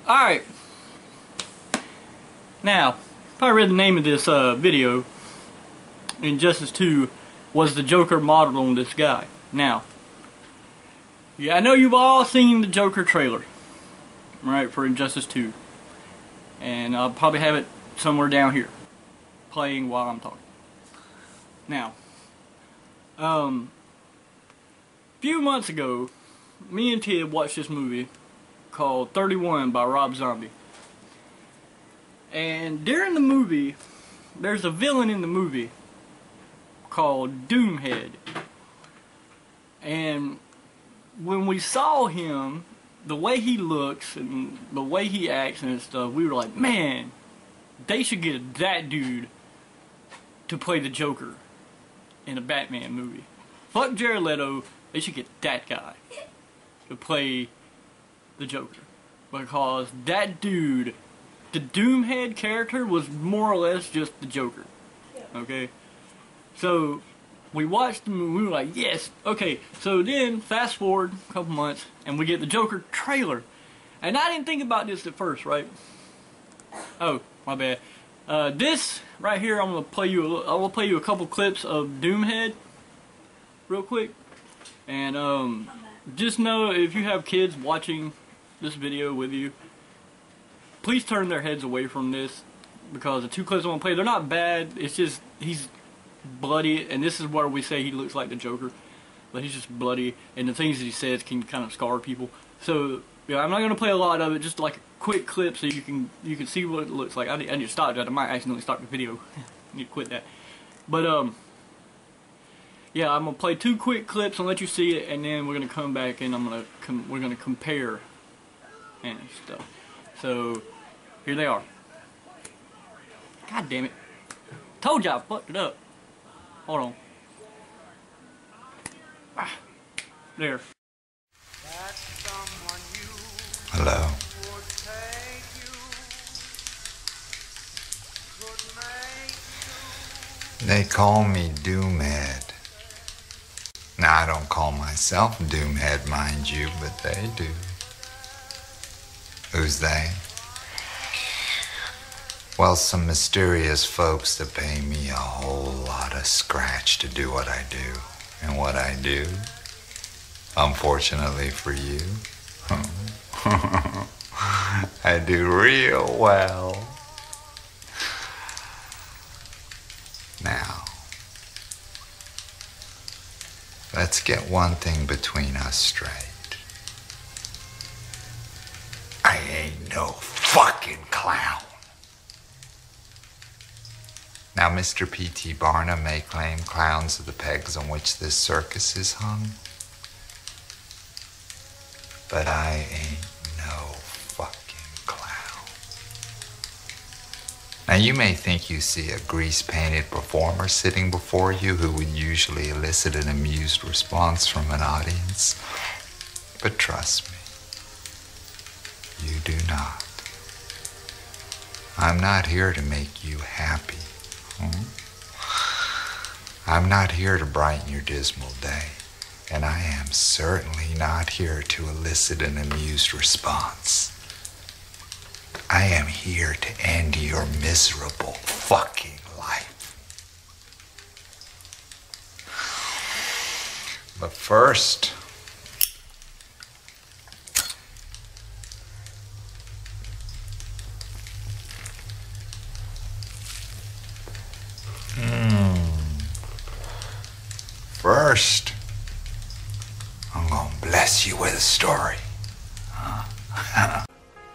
Alright. Now, probably read the name of this video. Injustice 2 was the Joker modeled on this guy. Now, yeah, I know you've all seen the Joker trailer, right, for Injustice 2. And I'll probably have it somewhere down here, playing while I'm talking. Now, a few months ago, me and Ted watched this movie called 31 by Rob Zombie. And during the movie, there's a villain in the movie called Doomhead. And when we saw him, the way he looks and the way he acts and stuff, we were like, man, they should get that dude to play the Joker in a Batman movie. Fuck Jared Leto, they should get that guy to play the Joker. Because that dude, the Doomhead character, was more or less just the Joker. Okay? So, we watched the movie, we were like, yes, okay. So then, fast forward a couple months, and we get the Joker trailer. And I didn't think about this at first, right? Oh, my bad. This right here, I'm gonna play you a couple clips of Doomhead, real quick. And just know, if you have kids watching this video with you, please turn their heads away from this, because the two clips I'm gonna play, they're not bad. It's just he's bloody, and this is where we say he looks like the Joker, but he's just bloody, and the things that he says can kind of scar people. So yeah, I'm not gonna play a lot of it, just like a quick clip so you can see what it looks like. I need to stop that. I might accidentally stop the video. I need to quit that. But yeah, I'm gonna play two quick clips and let you see it, and then we're gonna come back and we're gonna compare and stuff. So here they are. God damn it! Told you I fucked it up. Hold on. There. Hello. They call me Doomhead. Now, I don't call myself Doomhead, mind you, but they do. Who's they? Well, some mysterious folks that pay me a whole lot of scratch to do what I do. And what I do, unfortunately for you, I do real well. Now, let's get one thing between us straight. I ain't no fucking clown. Now, Mr. P.T. Barnum may claim clowns are the pegs on which this circus is hung, but I ain't no fucking clown. Now, you may think you see a grease-painted performer sitting before you who would usually elicit an amused response from an audience, but trust me, you do not. I'm not here to make you happy. I'm not here to brighten your dismal day, and I am certainly not here to elicit an amused response. I am here to end your miserable fucking life. But first, I'm gonna bless you with a story. Huh?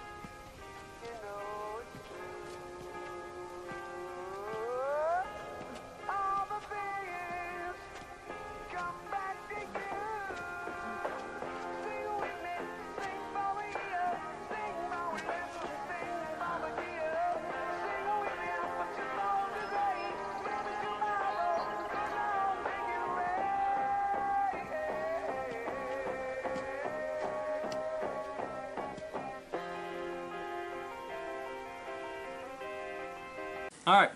Alright.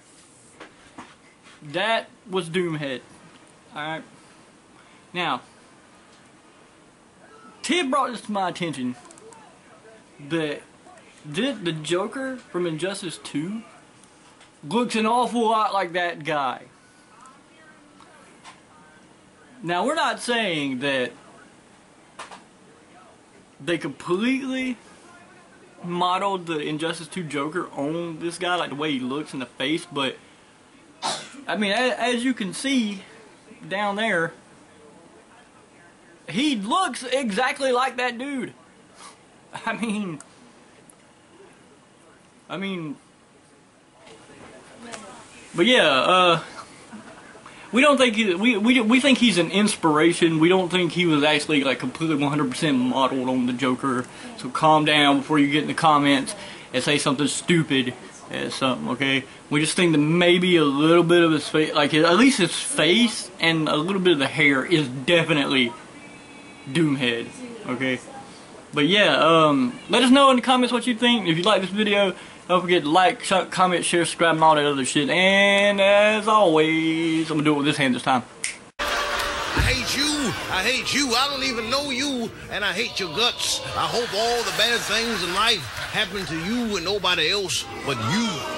That was Doomhead. Alright. Now, Ted brought this to my attention that The Joker from Injustice 2 looks an awful lot like that guy. Now, we're not saying that they completely modeled the Injustice 2 Joker on this guy, like the way he looks in the face, but I mean, as you can see down there, he looks exactly like that dude. I mean, but yeah, we don't think we think he's an inspiration. We don't think he was actually like completely 100% modeled on the Joker. So calm down before you get in the comments and say something stupid as something, okay? We just think that maybe a little bit of his face, like at least his face and a little bit of the hair is definitely Doomhead, okay? But yeah, let us know in the comments what you think. If you like this video, don't forget to like, comment, share, subscribe, and all that other shit. And as always, I'm gonna do it with this hand this time. I hate you. I hate you. I don't even know you, and I hate your guts. I hope all the bad things in life happen to you and nobody else but you.